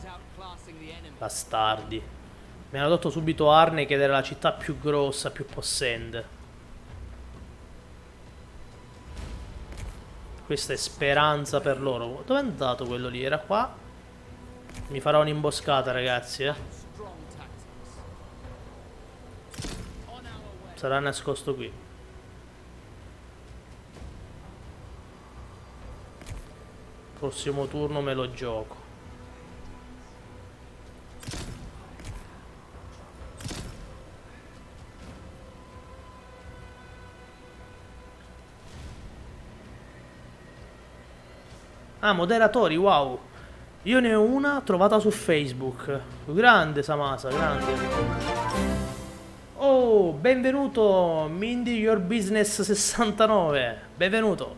Bastardi. Mi hanno dato subito Arne, che era la città più grossa, più possente. Questa è speranza per loro. Dove è andato quello lì? Era qua? Mi farà un'imboscata, ragazzi, Sarà nascosto qui. Prossimo turno me lo gioco. Ah, moderatori, wow. Io ne ho una trovata su Facebook. Grande Samasa, grande. Oh, benvenuto Mindy Your Business 69. Benvenuto.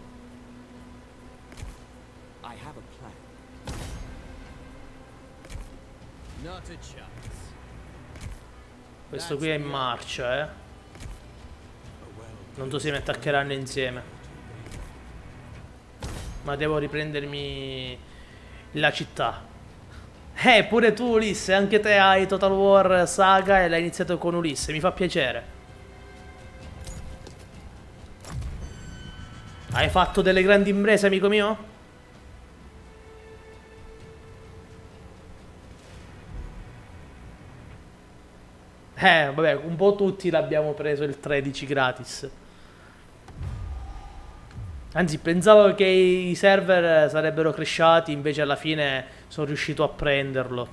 Questo qui è in marcia, Non so se mi attaccheranno insieme. Ma devo riprendermi la città. Pure tu Ulisse, anche te hai Total War Saga e l'hai iniziato con Ulisse, mi fa piacere. Hai fatto delle grandi imprese, amico mio? Vabbè, un po' tutti l'abbiamo preso il 13 gratis. Anzi, pensavo che i server sarebbero crashati, invece alla fine sono riuscito a prenderlo.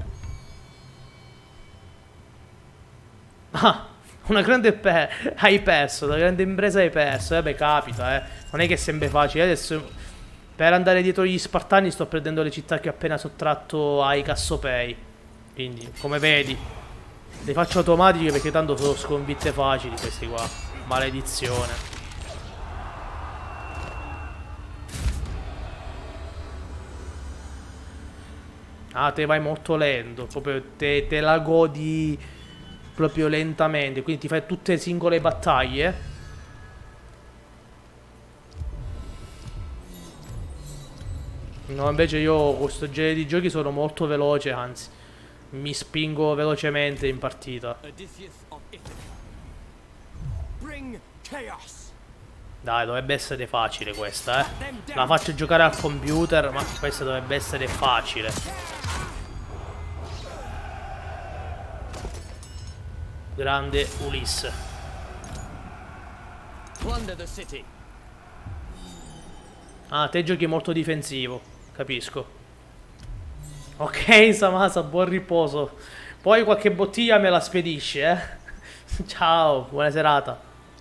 Ah, una grande hai perso, una grande impresa hai perso. Vabbè, capita, Non è che è sempre facile. Adesso, per andare dietro gli Spartani, sto prendendo le città che ho appena sottratto ai Cassopei. Quindi, come vedi, le faccio automatiche perché tanto sono sconfitte facili questi qua. Maledizione. Ah, te vai molto lento, proprio te la godi proprio lentamente, quindi ti fai tutte le singole battaglie. No, invece io con questo genere di giochi sono molto veloce, anzi, mi spingo velocemente in partita. Dai, dovrebbe essere facile questa, La faccio giocare al computer, ma questa dovrebbe essere facile. Grande Ulisse. Ah, te giochi molto difensivo, capisco. Ok, Samasa, buon riposo. Poi qualche bottiglia me la spedisci, Ciao, buona serata.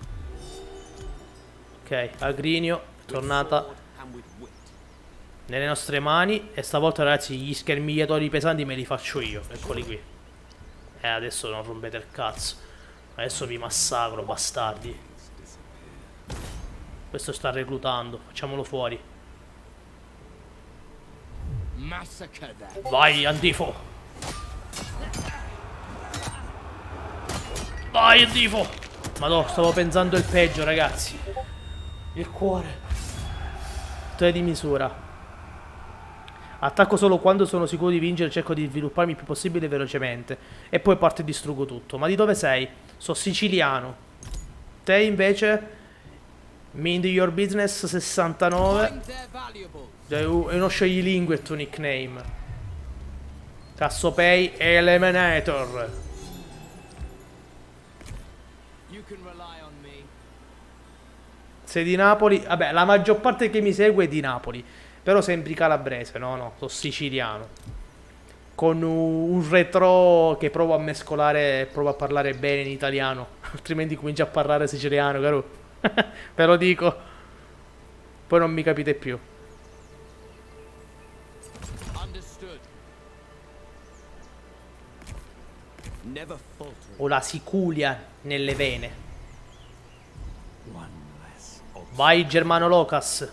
Ok, Agrinio, tornata nelle nostre mani. E stavolta, ragazzi, gli schermigliatori pesanti me li faccio io. Eccoli qui. Adesso non rompete il cazzo. Adesso vi massacro, bastardi. Questo sta reclutando. Facciamolo fuori. Vai, Antifo. Vai, Antifo. Madò, stavo pensando il peggio, ragazzi. Il cuore. Tre di misura. Attacco solo quando sono sicuro di vincere, cerco di svilupparmi il più possibile velocemente. E poi parto e distruggo tutto. Ma di dove sei? So siciliano. Te invece? Mind Your Business 69. È uno scioglilingue il tuo nickname. Cassopei Eliminator. Sei di Napoli? Vabbè, la maggior parte che mi segue è di Napoli. Però sembri calabrese, no, sono siciliano. Con un retro che provo a mescolare, provo a parlare bene in italiano. Altrimenti comincio a parlare siciliano, caro. Ve lo dico. Poi non mi capite più. Ho la siculia nelle vene. Vai, Germano Locas.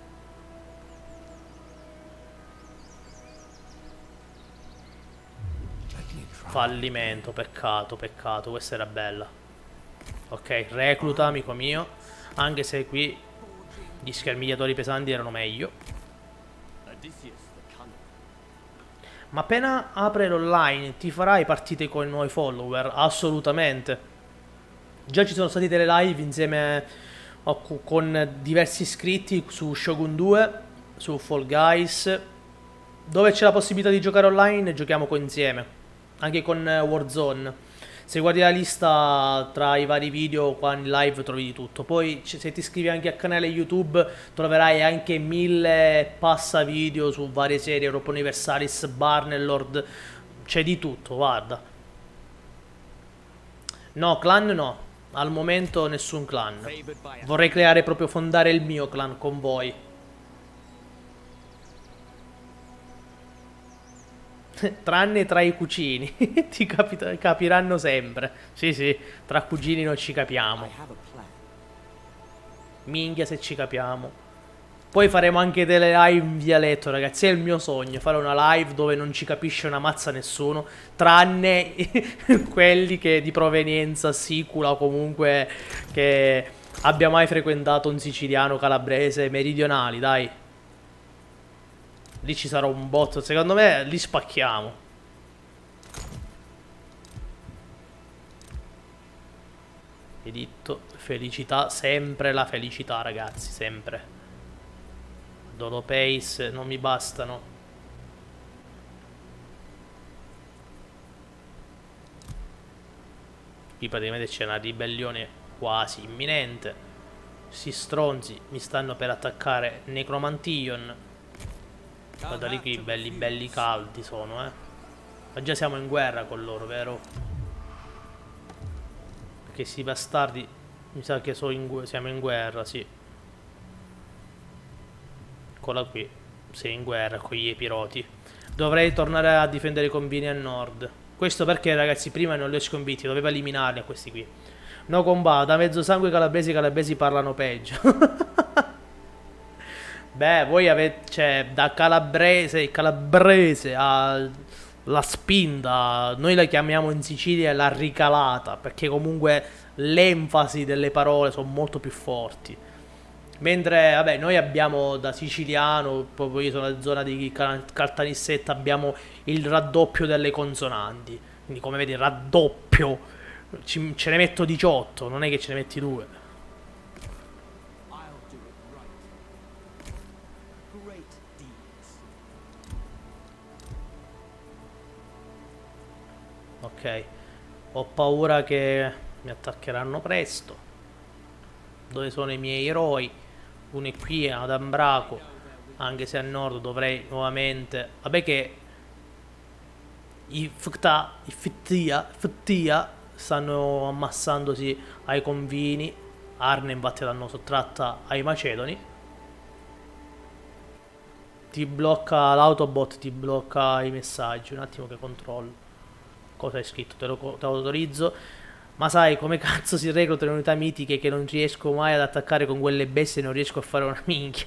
Fallimento, peccato, peccato, questa era bella. Ok, recluta, amico mio. Anche se qui gli schermigliatori pesanti erano meglio. Ma appena apre l'online ti farai partite con i nuovi follower? Assolutamente. Già ci sono state delle live insieme con diversi iscritti su Shogun 2, su Fall Guys, dove c'è la possibilità di giocare online e giochiamo insieme, anche con Warzone. Se guardi la lista tra i vari video qua in live trovi di tutto. Poi se ti iscrivi anche al canale YouTube troverai anche 1000 passa video su varie serie, Europa Universalis, Barnelord, c'è di tutto, guarda. No, clan no, al momento nessun clan. Vorrei creare proprio, fondare il mio clan con voi. Tranne tra i cucini. Capiranno sempre. Sì, sì, tra cugini non ci capiamo. Minchia se ci capiamo. Poi faremo anche delle live in dialetto, ragazzi. È il mio sogno, fare una live dove non ci capisce una mazza nessuno, tranne quelli che di provenienza sicula o comunque che abbia mai frequentato un siciliano, calabrese, meridionali, dai. Lì ci sarà un botto, secondo me li spacchiamo. Editto, felicità, sempre la felicità, ragazzi, sempre. Dodo Pace non mi bastano. Qui praticamente c'è una ribellione quasi imminente. Sti stronzi mi stanno per attaccare Necromantion. Guardali qui, belli belli caldi sono, Ma già siamo in guerra con loro, vero? Perché sti bastardi mi sa che siamo in guerra, sì. Eccola qui, sei in guerra con gli epiroti. Dovrei tornare a difendere i confini a nord. Questo perché, ragazzi, prima non li ho sconfitti, dovevo eliminarli a questi qui. No combat, da mezzo sangue i calabresi parlano peggio. Beh, voi avete, cioè, da calabrese alla spinta, noi la chiamiamo in Sicilia la ricalata, perché comunque l'enfasi delle parole sono molto più forti. Mentre, vabbè, noi abbiamo da siciliano, proprio io sono nella zona di Caltanissetta, abbiamo il raddoppio delle consonanti. Quindi, come vedi, raddoppio. Ce ne metto 18, non è che ce ne metti 2. Ok, ho paura che mi attaccheranno presto. Dove sono i miei eroi? Uno è qui ad Ambraco, anche se a nord dovrei nuovamente... Vabbè che i Ftia stanno ammassandosi ai confini. Arne infatti l'hanno sottratta ai Macedoni. Ti blocca l'autobot, ti blocca i messaggi. Un attimo che controllo. Cosa hai scritto? Te lo autorizzo. Ma sai come cazzo si reclutano le unità mitiche che non riesco mai ad attaccare con quelle bestie e non riesco a fare una minchia?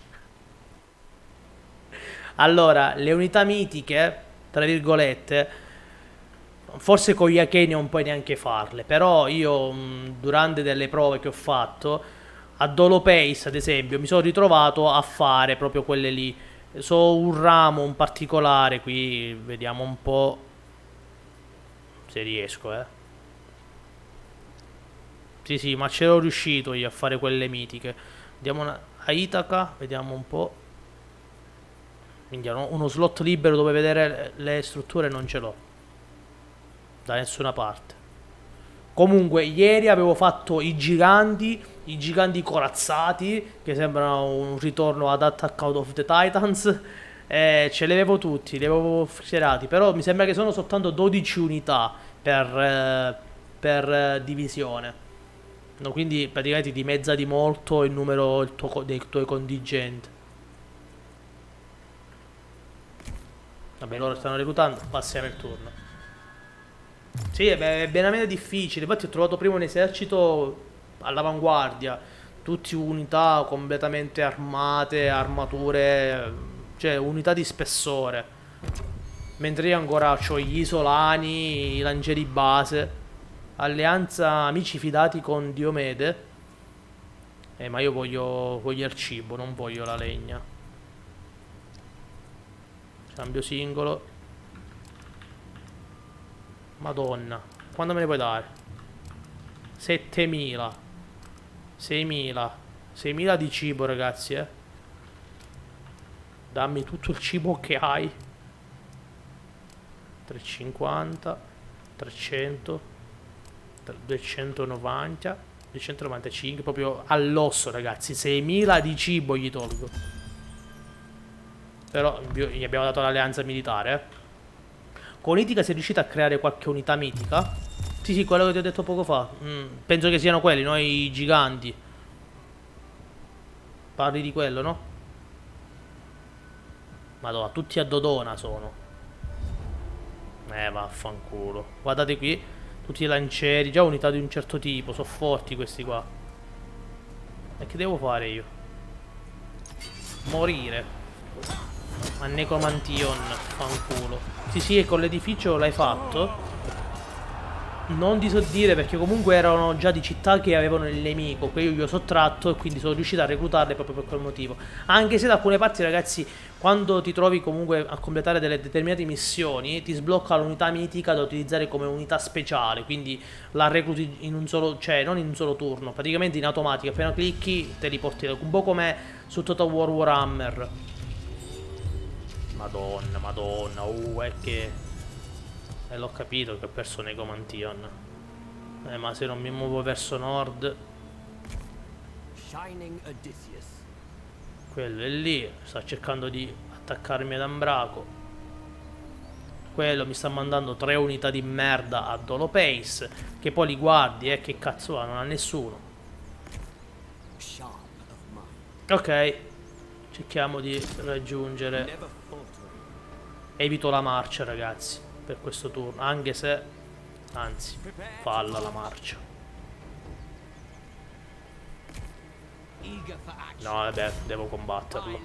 Allora, le unità mitiche, tra virgolette, forse con gli Achei non puoi neanche farle, però io durante delle prove che ho fatto, a Dolo Pace ad esempio, mi sono ritrovato a fare proprio quelle lì. So un ramo, un particolare, qui vediamo un po' se riesco, Sì, sì, ma c'ero riuscito io a fare quelle mitiche. Andiamo a Itaca, vediamo un po'. Quindi uno slot libero dove vedere le strutture non ce l'ho. Da nessuna parte. Comunque, ieri avevo fatto i giganti corazzati, che sembrano un ritorno ad Attack Out of the Titans. Ce li avevo tutti, li avevo fierati. Però mi sembra che sono soltanto 12 unità per divisione. No, quindi praticamente dimezza di molto il numero dei tuoi contingenti. Vabbè, loro stanno reclutando, passiamo il turno. Sì, è veramente difficile. Infatti ho trovato prima un esercito all'avanguardia, tutti unità completamente armate, armature, cioè unità di spessore. Mentre io ancora ho gli isolani, i lancieri base. Alleanza amici fidati con Diomede. Ma io voglio il cibo, non voglio la legna. Cambio singolo. Madonna. Quando me ne puoi dare? 7000. 6000. 6000 di cibo, ragazzi, eh. Dammi tutto il cibo che hai. 350. 300. 290. 295. Proprio all'osso, ragazzi. 6000 di cibo gli tolgo. Però gli abbiamo dato l'alleanza militare, eh. Con Itica sei riuscita a creare qualche unità mitica? Sì, sì, quello che ti ho detto poco fa. Penso che siano quelli, no? I giganti. Parli di quello, no? Madonna, tutti a Dodona sono. Vaffanculo. Guardate qui. Tutti i lancieri. Già unità di un certo tipo. Sono forti questi qua. E che devo fare io? Morire. A Necromantion, fanculo. Sì, sì, e con l'edificio l'hai fatto. Non ti so dire perché comunque erano già di città che avevano il nemico, che io gli ho sottratto e quindi sono riuscito a reclutarle proprio per quel motivo. Anche se da alcune parti, ragazzi, quando ti trovi comunque a completare delle determinate missioni, ti sblocca l'unità mitica da utilizzare come unità speciale, quindi la recluti in un solo, cioè non in un solo turno, praticamente in automatico, appena clicchi te li porti, un po' come su Total War Warhammer. Madonna, madonna, è che... l'ho capito che ho perso Necromantion. Ma se non mi muovo verso nord... Quello è lì, sta cercando di attaccarmi ad Ambraco. Quello mi sta mandando 3 unità di merda a Dolopace, che poi li guardi, che cazzo ha, non ha nessuno. Ok, cerchiamo di raggiungere... Evito la marcia, ragazzi, per questo turno, anche se... Anzi, falla la marcia. No, vabbè, devo combatterlo.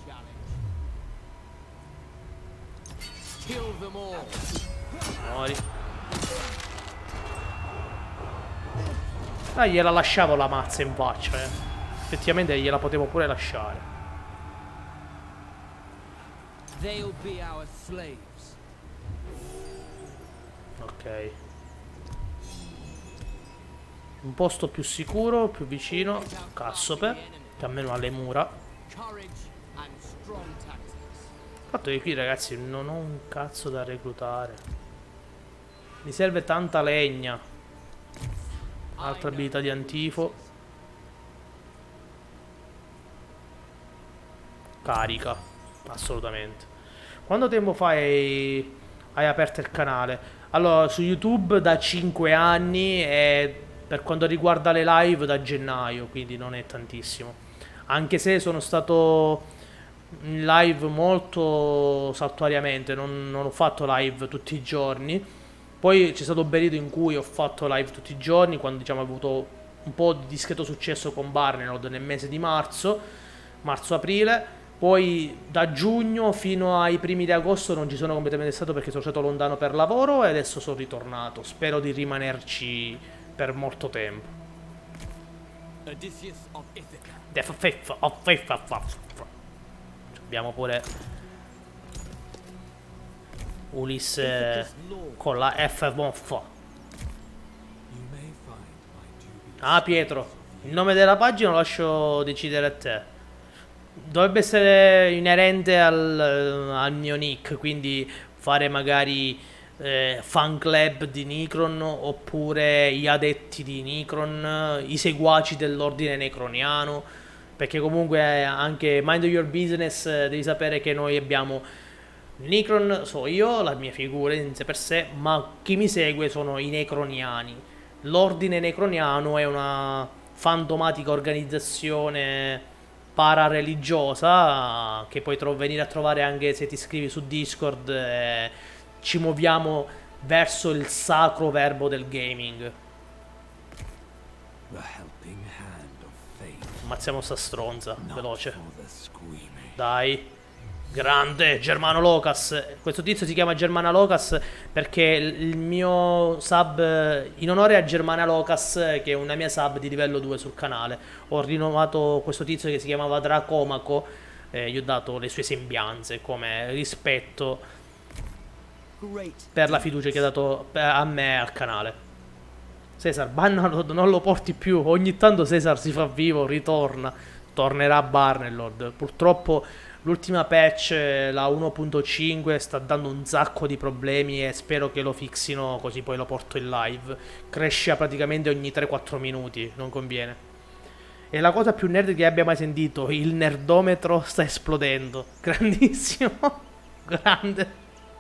Muori. Dai, gliela lasciavo la mazza in faccia, eh. Effettivamente gliela potevo pure lasciare. Ok. Un posto più sicuro, più vicino. Cassope, che almeno ha le mura. Il fatto che qui, ragazzi, non ho un cazzo da reclutare. Mi serve tanta legna. Altra abilità di antifo. Carica. Assolutamente. Quanto tempo fa hai aperto il canale? Allora, su YouTube da 5 anni e per quanto riguarda le live da gennaio, quindi non è tantissimo. Anche se sono stato in live molto saltuariamente, non ho fatto live tutti i giorni. Poi c'è stato un periodo in cui ho fatto live tutti i giorni, quando diciamo ho avuto un po' di discreto successo con Barnelord nel mese di marzo-aprile. Poi da giugno fino ai primi di agosto non ci sono completamente stato perché sono stato lontano per lavoro e adesso sono ritornato. Spero di rimanerci per molto tempo. Abbiamo pure Ulisse con la F. Ah, Pietro, il nome della pagina lo lascio decidere a te. Dovrebbe essere inerente al mio nick, quindi fare magari fan club di Necron oppure gli adetti di Necron, i seguaci dell'ordine necroniano, perché comunque anche Mind Your Business devi sapere che noi abbiamo Necron, so io, la mia figura in sé per sé, ma chi mi segue sono i necroniani. L'ordine necroniano è una fantomatica organizzazione parareligiosa che puoi venire a trovare anche se ti iscrivi su Discord. Ci muoviamo verso il sacro verbo del gaming. Ammazziamo sta stronza, veloce. Dai. Grande, Germano Locas. Questo tizio si chiama Germana Locas perché il mio sub, in onore a Germana Locas, che è una mia sub di livello 2 sul canale, ho rinnovato questo tizio che si chiamava Dracomaco, gli ho dato le sue sembianze come rispetto per la fiducia che ha dato a me e al canale. Cesar, Bannerlord non lo porti più. Ogni tanto Cesar si fa vivo, ritorna. Tornerà Bannerlord. Purtroppo l'ultima patch, la 1.5, sta dando un sacco di problemi e spero che lo fixino così poi lo porto in live. Cresce praticamente ogni 3-4 minuti, non conviene. E la cosa più nerd che abbia mai sentito, il nerdometro sta esplodendo. Grandissimo. Grande.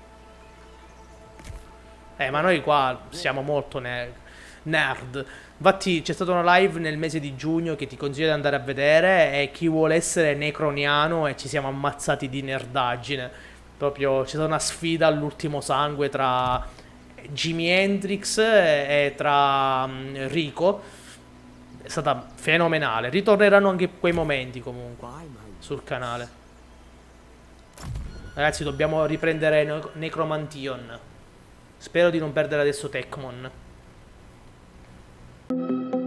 Ma noi qua siamo molto nerd. Infatti c'è stata una live nel mese di giugno che ti consiglio di andare a vedere, e chi vuole essere necroniano, e ci siamo ammazzati di nerdaggine. Proprio c'è stata una sfida all'ultimo sangue tra Jimi Hendrix e tra Rico. È stata fenomenale. Ritorneranno anche quei momenti comunque sul canale. Ragazzi, dobbiamo riprendere Necromantion. Spero di non perdere adesso Tecmon.